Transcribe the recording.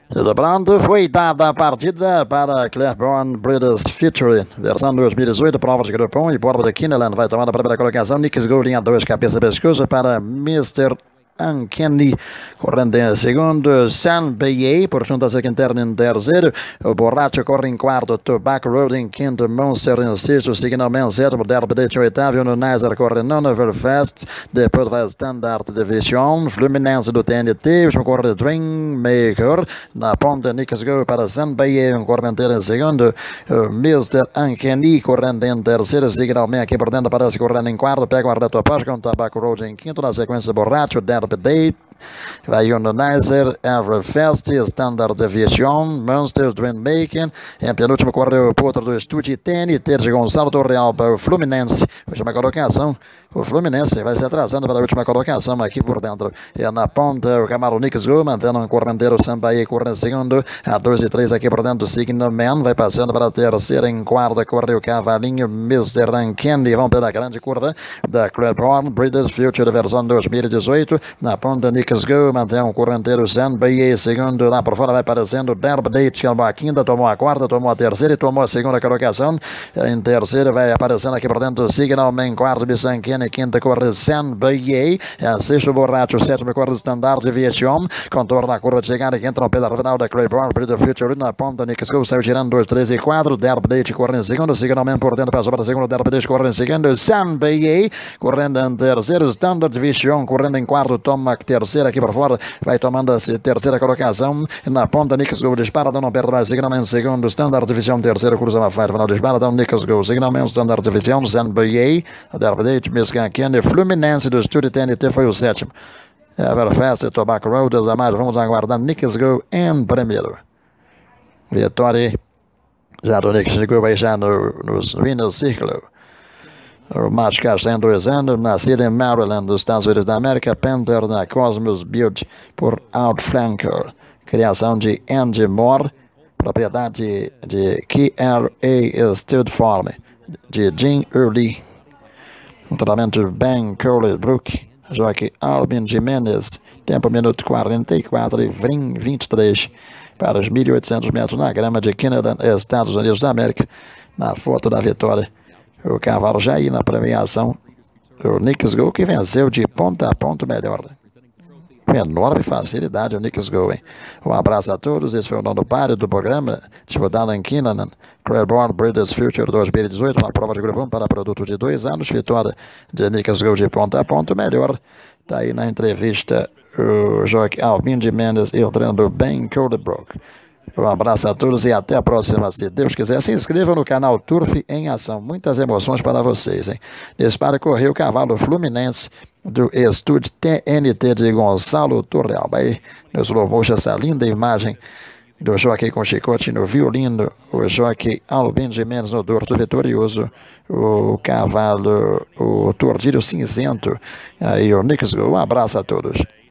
Tudo pronto, foi dada a partida para Claiborne Breeders Future, versão 2018, prova de grupo 1 e prova de Kinneland. Vai tomar a primeira colocação, Nick's Go, linha 2, cabeça e pescoço para Mr. Uncanny, correndo em segundo, San B.A. por junta seca interna em terceiro, o Borracho corre em quarto, Tobacco Road em quinto, Monster em sexto, Signal Man sétimo, Derby Date em oitavo, Unizer corre em nono, Everfast, depois vai Standard Division, Fluminense do TNT, último corre Dreammaker, na ponta Nick's Go para San B.A. correndo em segundo, Mr. Uncanny correndo em terceiro, Signal Man aqui por dentro aparece correndo em quarto, pega uma reta após com Tobacco Road em quinto, na sequência Borracho, Derby Date, vai Unizer, Everfest, Standard Deviation, Monster, Dream Making, em penúltimo corre o Potro do Estúdio TNT de Gonçalo Torreal para o Fluminense, última colocação, o Fluminense vai se atrasando para a última colocação aqui por dentro, e na ponta o Camaro Nick's Go, mantendo um correndeiro Sambaí correndo em segundo, a 2 e 3 aqui por dentro, Signal Man, vai passando para a terceira, em quarta corre o Cavalinho, Mr. Uncanny, vão pela grande curva da Claiborne Breeders Future versão 2018, na ponta Nick's Go, mantém um correnteiro Sambaí, segundo, lá por fora vai aparecendo Derby Date, que tomou a quinta, tomou a quarta, tomou a terceira e tomou a segunda colocação, em terceira vai aparecendo aqui por dentro Signal Man, quarto Mr. Uncanny, quinta corre Sambaí, sexto Borracho, sétimo corre Standard Deviation, contorna a curva de chegada que entra no pela final da Claiborne Breeders Future, na ponta Nick's Go, saiu girando 2, 3 e 4, Derby Date corre em segundo, Signal Man por dentro, passou para a segunda, Derby Date corre em segundo, Sambaí correndo em terceiro, Standard Deviation correndo em quarto, toma a terceira aqui por fora, vai tomando a terceira colocação, na ponta Nick's Go dispara, não perde mais, Signal Man em segundo, Standard Division terceiro, cruza na frente, final dispara, Nick's Go, Signal Man, Standard Division, Sambaí, Derby Date, Mr. Uncanny, Fluminense do Estúdio TNT foi o sétimo. Everfest, Tobacco Road, os demais vamos aguardar Nick's Go em primeiro. Vitória já do Nick's Go vai já nos Winner's Circle. O macho tem 2 anos, nascido em Maryland, dos Estados Unidos da América, Panther da Cosmos Build por Outflanker. Criação de Andy Moore, propriedade de KRA Stud Farm, de Jim Early. Tratamento de Ben Curly Brook, Joaquim Albin Jimenez, tempo minuto 44 e 23 para os 1.800 metros na grama de Kinneland, Estados Unidos da América. Na foto da vitória, o cavalo já aí na premiação, o Nick's Go, que venceu de ponta a ponta melhor. Com enorme facilidade o Nick's Go, hein? Um abraço a todos, esse foi o nono páreo do programa, disputado em Kinneland, Claiborne Breeders Future 2018, uma prova de grupo 1 para produto de 2 anos, vitória de Nick's Go de ponta a ponta melhor. Está aí na entrevista o Joaquim Albin de Mendes e o treinador Ben Codebrook. Um abraço a todos e até a próxima, se Deus quiser. Se inscreva no canal Turf em Ação. Muitas emoções para vocês, hein? Dispara correu o cavalo Fluminense do Estúdio TNT de Gonçalo Torreal. Aí nos louvou essa linda imagem do Joaquim com chicote no violino, o Joaquim Albin de Mendes no dorto vitorioso, o cavalo, o tordilho cinzento, aí o Nick's Go. Um abraço a todos.